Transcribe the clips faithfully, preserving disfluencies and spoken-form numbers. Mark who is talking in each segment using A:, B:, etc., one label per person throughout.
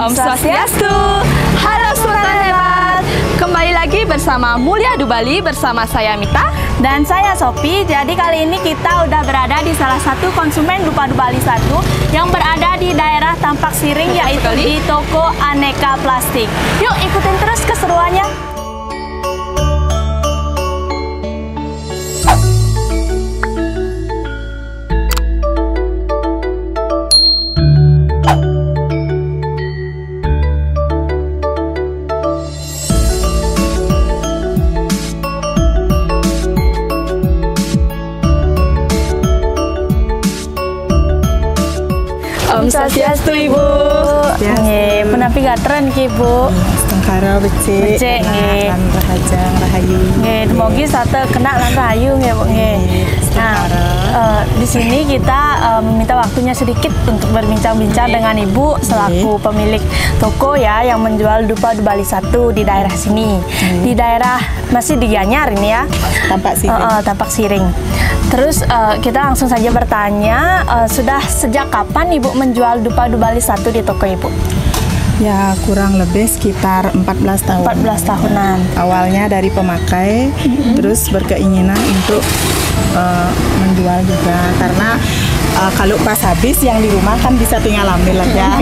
A: Om Swastiastu. Halo Sultan hebat. Kembali lagi bersama Mulia Du Bali bersama saya Mita
B: dan saya Sophie. Jadi kali ini kita udah berada di salah satu konsumen Dupa Du Bali satu yang berada di daerah Tampak Siring, yaitu di toko Aneka Plastik. Yuk ikutin terus keseruannya.
A: Om Swastiastu Ibu.
B: Nggih, penapi gatren ki Bu.
C: Tengkara becik.
B: Becik nggih.
C: Lan rahaja rahayu.
B: Nggih, mugi sate kena lan rahayu nggih Bu nggih. Nah, uh, di sini kita uh, meminta waktunya sedikit untuk berbincang-bincang dengan Ibu selaku pemilik toko ya yang menjual Dupa Du Bali satu di daerah sini. Di daerah masih di Gianyar ini ya.
C: Tampak Siring.
B: Uh, uh, Tampak Siring. Terus uh, kita langsung saja bertanya, uh, sudah sejak kapan Ibu menjual Dupa Du Bali satu di toko Ibu?
C: Ya kurang lebih sekitar empat belas tahun.
B: empat belas tahunan.
C: Awalnya dari pemakai, mm-hmm. terus berkeinginan untuk uh, menjual juga karena uh, kalau pas habis yang di rumah kan bisa tinggal ambil aja.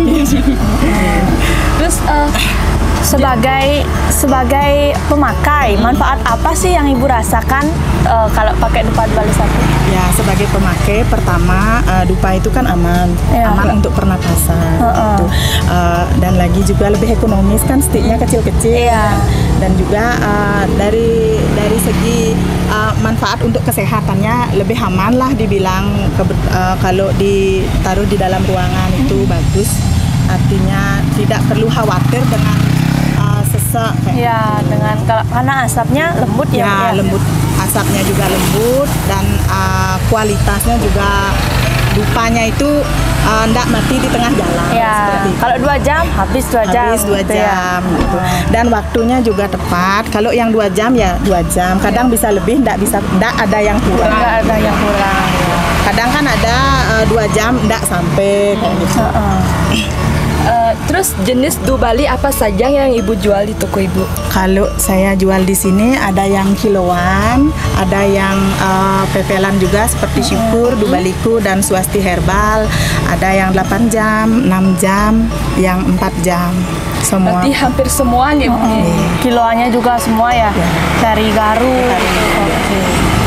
B: Terus uh, sebagai sebagai pemakai, manfaat apa sih yang Ibu rasakan uh, kalau pakai Dupa Du Bali satu?
C: Ya sebagai pemakai, pertama uh, Dupa itu kan aman, ya. aman untuk pernapasan, uh -uh. gitu. uh, dan lagi juga lebih ekonomis kan, sticknya kecil-kecil,
B: ya.
C: dan juga uh, dari dari segi uh, manfaat untuk kesehatannya lebih aman lah dibilang, ke, uh, kalau ditaruh di dalam ruangan itu hmm. bagus, artinya tidak perlu khawatir dengan sesak
B: ya gitu. Dengan karena asapnya lembut ya,
C: ya, ya lembut, asapnya juga lembut dan uh, kualitasnya juga dupanya itu tidak uh, mati di tengah jalan
B: ya. Kalau dua jam habis dua jam
C: habis dua
B: gitu
C: jam
B: ya.
C: gitu. Dan waktunya juga tepat. Kalau yang dua jam ya dua jam, kadang ya. bisa lebih, tidak bisa, tidak ada yang kurang,
B: tidak ada yang kurang ya.
C: Kadang kan ada uh, dua jam tidak sampai kayak gitu.
B: uh -uh.
A: Uh, terus jenis Du Bali apa saja yang Ibu jual di toko Ibu?
C: Kalau saya jual di sini ada yang kiloan, ada yang uh, pepelan juga seperti Syukur, Du Baliku dan Swasti Herbal. Ada yang delapan jam, enam jam, yang empat jam. Semua.
A: Berarti hampir semuanya.
B: Uh -uh. Kiloannya juga semua ya, ya. Dari Garu.
C: Dari Garu.
B: Okay.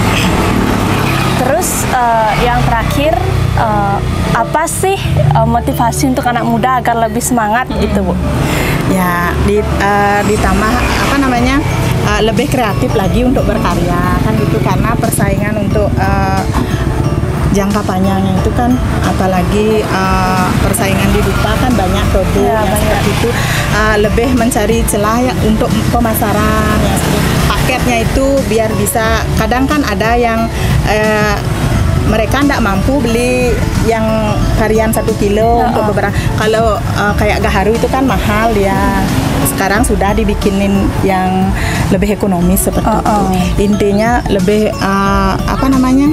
B: Terus uh, yang terakhir, uh, apa sih uh, motivasi untuk anak muda agar lebih semangat hmm. gitu Bu?
C: Ya di, uh, ditambah apa namanya uh, lebih kreatif lagi untuk berkarya kan gitu, karena persaingan untuk uh, jangka panjangnya itu kan, apalagi uh, persaingan di Dupa kan banyak produk ya, yang banyak. Seperti itu, uh, lebih mencari celah ya, untuk pemasaran ya, paketnya itu biar bisa, kadang kan ada yang uh, mereka tidak mampu beli yang varian satu kilo oh, untuk beberapa. Kalau uh, kayak Gaharu itu kan mahal ya. Sekarang sudah dibikinin yang lebih ekonomis seperti oh, itu. Oh. Intinya lebih uh, apa namanya?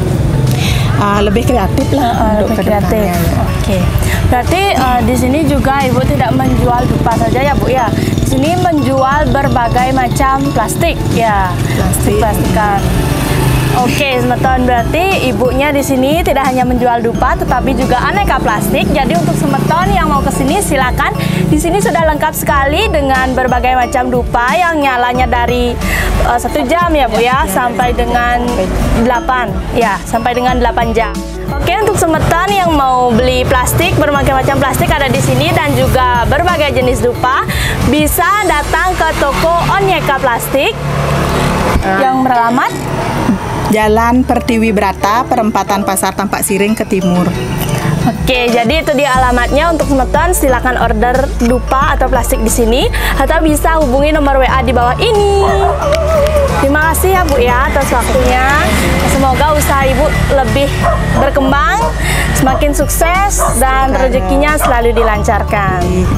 C: Uh, lebih kreatif lah uh, untuk kedepannya. Ya.
B: Oke. Okay. Berarti uh, di sini juga Ibu tidak menjual dupa saja ya Bu ya. Di sini menjual berbagai macam plastik ya.
C: Plastik.
B: Plastikan. Oke, semeton, berarti ibunya di sini tidak hanya menjual dupa, tetapi juga aneka plastik. Jadi untuk semeton yang mau ke sini silakan. Di sini sudah lengkap sekali dengan berbagai macam dupa yang nyalanya dari uh, satu jam ya Bu ya, sampai dengan delapan, ya sampai dengan delapan jam. Oke, untuk semeton yang mau beli plastik, berbagai macam plastik ada di sini dan juga berbagai jenis dupa, bisa datang ke toko Aneka Plastik uh. yang beralamat
C: Jalan Pertiwi Brata, perempatan Pasar Tampak Siring ke timur.
B: Oke, jadi itu dia alamatnya. Untuk semeton silakan order dupa atau plastik di sini atau bisa hubungi nomor W A di bawah ini. Terima kasih ya Bu ya atas waktunya. Semoga usaha Ibu lebih berkembang, semakin sukses dan rezekinya selalu dilancarkan.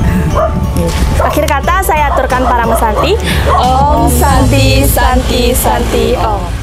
B: Akhir kata saya aturkan para mesanti.
A: Om Santi Santi Santi Om.